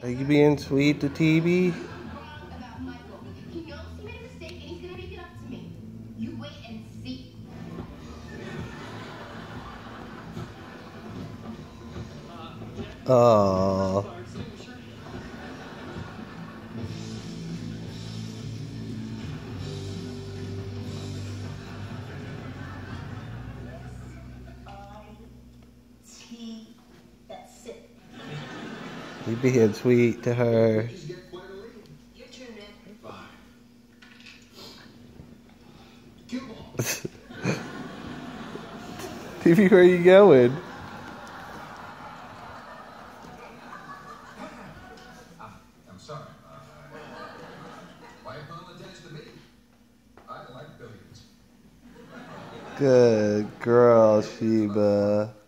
Are you being sweet to TB? Oh. You being sweet to her. TV, where are you going? I'm sorry. Why pulling attention to me? I like billiards. Good girl, Sheeba.